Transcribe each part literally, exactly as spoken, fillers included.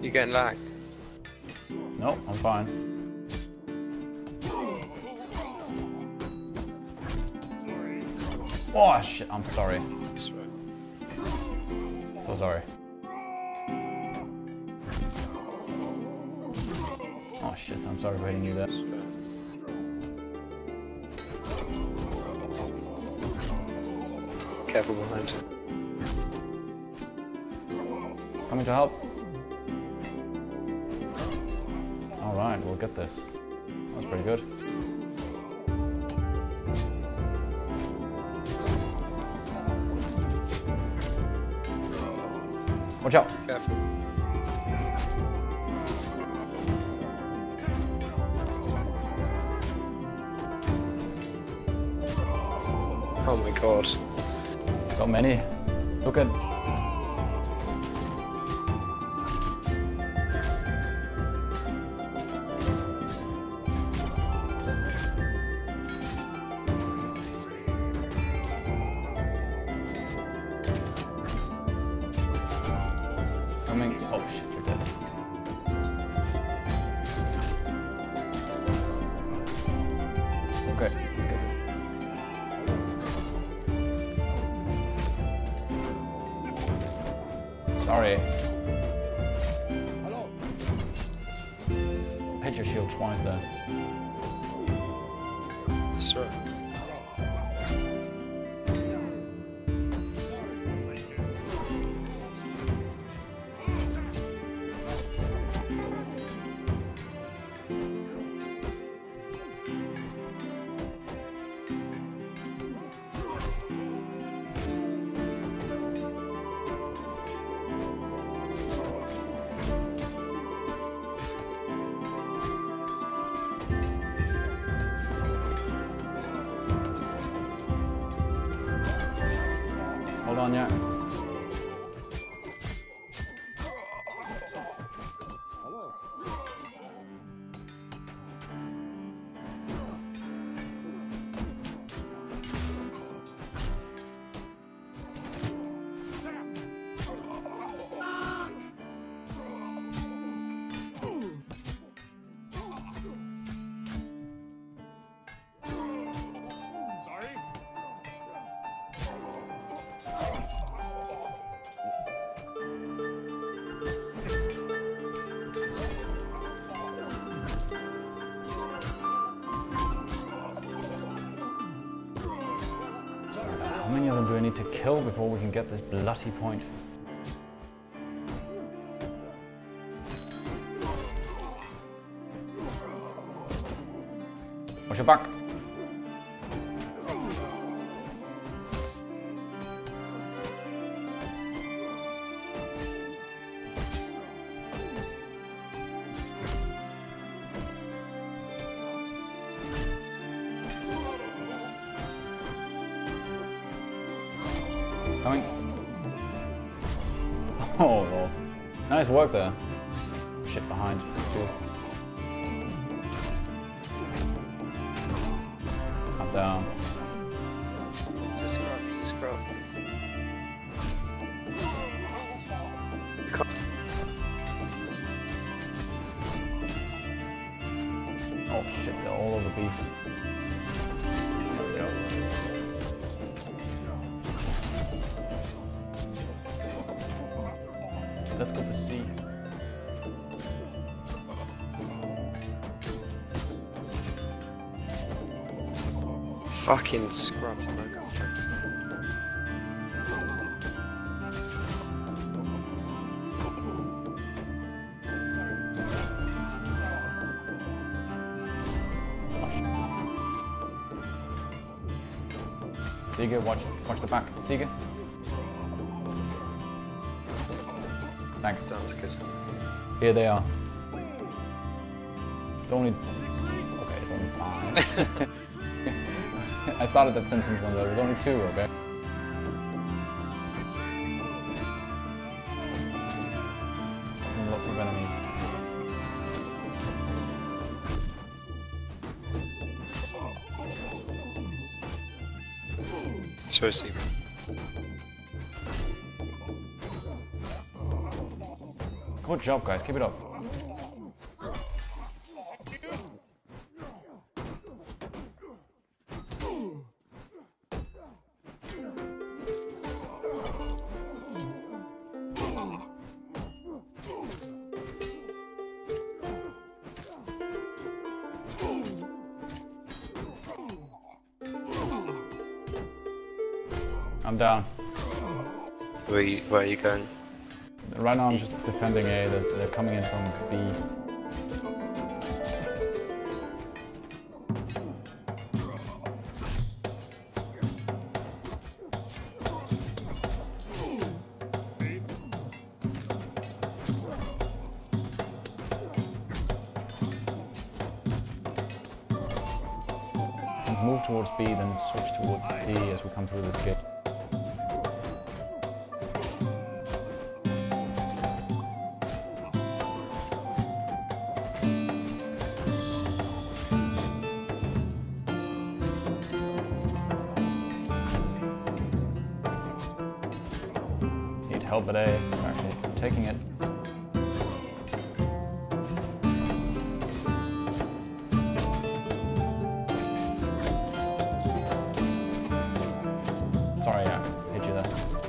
You getting lag? No, I'm fine. Oh shit, I'm sorry. So sorry. Oh shit, I'm sorry for hitting you there. Careful behind. Coming to help. Alright, we'll get this. That was pretty good. Watch out! Careful. Oh my god. So many. Look at. Coming. Oh shit, you're dead. Okay, let's go. Sorry. Hello. Hit your shield twice there. Sir. Hold on, yeah. How many of them do I need to kill before we can get this bloody point? Watch your back. Coming. Oh, lol. Nice work there. Shit behind. Good. Up down. It's a scrub, it's a scrub. Oh shit, they're all over beef. There we go. Let's go for C. Fucking scrubs, no god. Seeger, watch, watch the back. Seeger. Thanks. Sounds good. Here they are. It's only... Okay, it's only five. I started that sentence when there was only two, okay? Some lots of enemies. So see. Good job, guys. Keep it up. I'm down. Where you, where are you going? Right now I'm just defending A, they're, they're coming in from B. Move towards B, then switch towards C as we come through this gate. Need help at A, we're actually taking it. Sorry, I hit you there.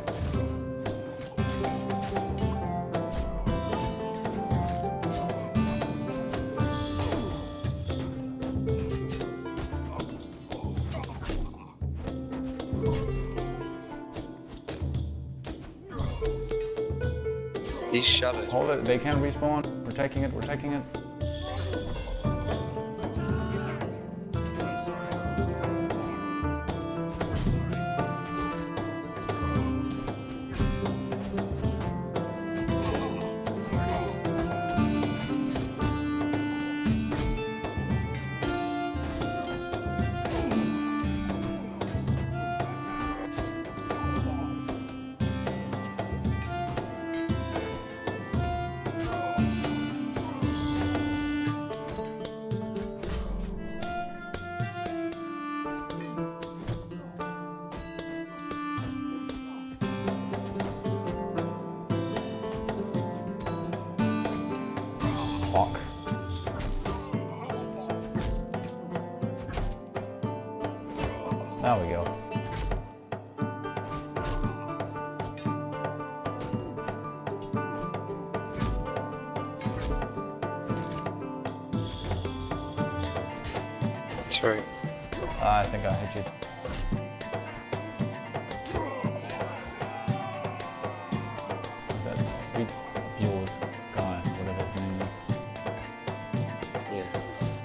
These shadows. Hold it, they can respawn. We're taking it, we're taking it. Fuck. There we go. Sorry. Uh, I think I hit you. Is that sweet Buell guy, whatever his name is? Yeah.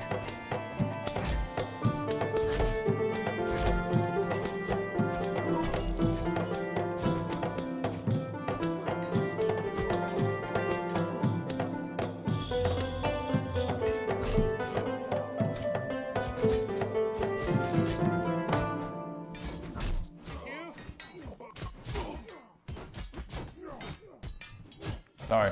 Sorry.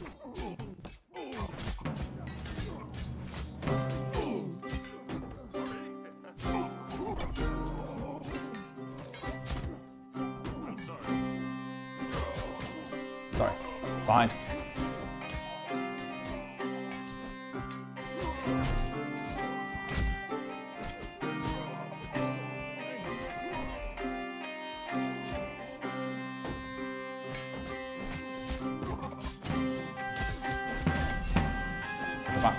Sorry. Behind. Back.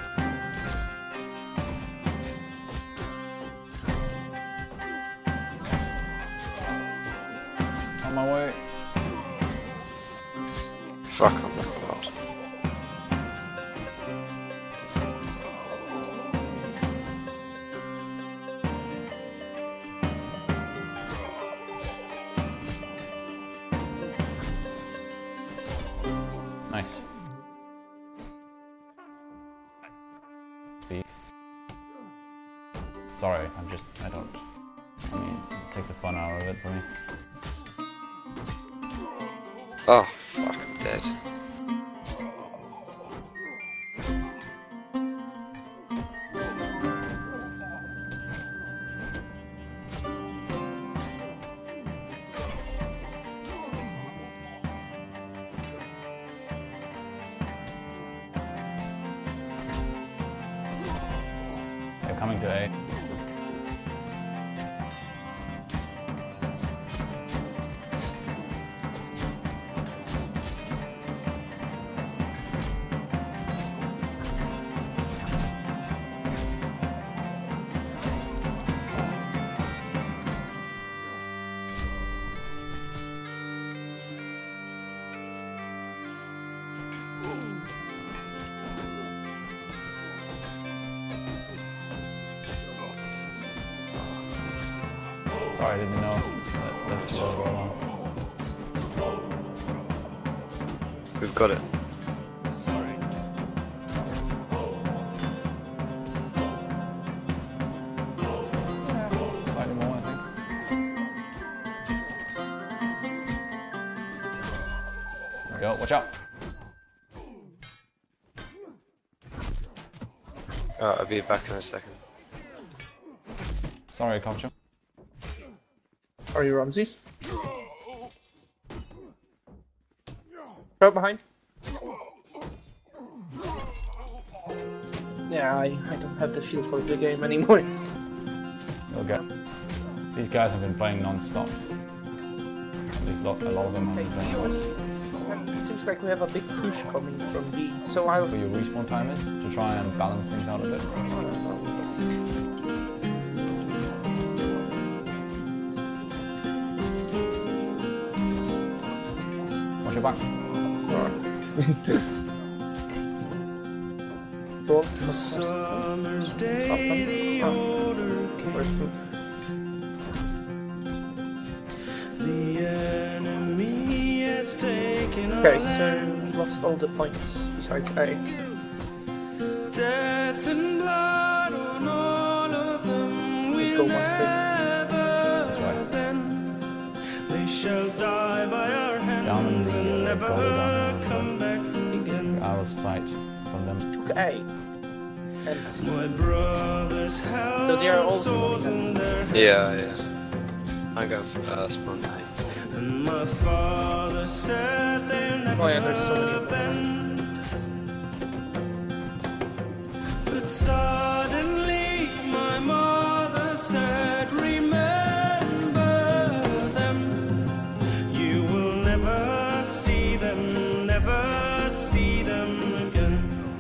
On my way. Fuck, I'm not allowed. Nice. Speak. Sorry, I'm just, I don't, I mean, take the fun out of it for me. Oh, fuck, I'm dead. Coming to A. Sorry, I didn't know that, that was going on. We've got it. Sorry. Slightly more, I think. There we go, watch out! Alright, I'll be back in a second. Sorry, Okam. Are you Ramses? Go behind. Yeah, I, I don't have the feel for the game anymore. Okay. These guys have been playing non-stop. At least lot, a lot of them have Hey, been playing non-stop. it seems like we have a big push coming from B. So I was. What your respawn time is, to try and balance things out a bit. Watch your back. Ball. Summer's day, the odor came. The enemy has taken Okay, our so land. we lost all the points besides A. Death and blood on all of them. Let's We'll go, Mustang. never That's right. bend. They shall die by our Down in hands the, and uh, never goal down come back again. Out of sight from them. Took A. And C. My brothers held So they are all swords in their hands. Yeah, yeah. I go for uh, spawn nine. And my father said they'll never Oh yeah, there's so many. bend. But suddenly my mother said, remember them. You will never see them, never see them again.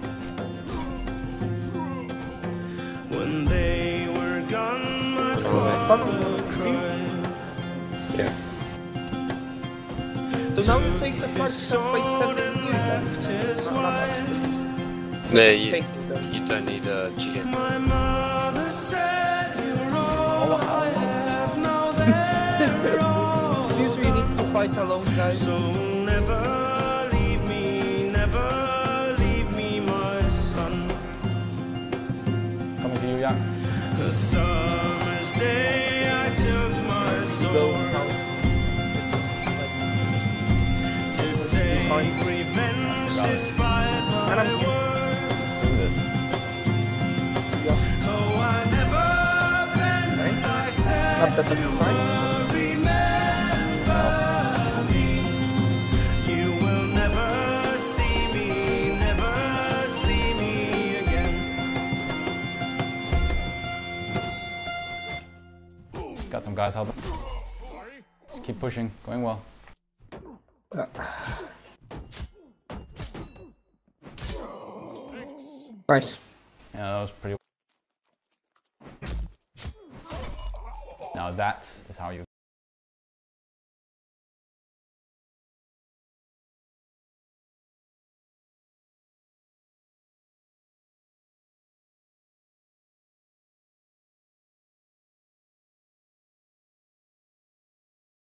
When they were gone, my father cried. Yeah. So now you take the first step by standing here. Then. Not, not upstairs. No, you, Taking them. you don't need a G N. My mother said, you're all I have, now they're all Seems we need to fight alone, guys. So never leave me, never leave me, my son. Coming to you, Yak. A summer's day I took my Go sword now. to take revenge despite And my I'm here. word. Do this. Yeah. Oh, I never bend, I said, Not that it's fine. remember me. You will never see me, never see me again. Got some guys helping. Just keep pushing, going well. Nice. Yeah, that was pretty. Now that is how you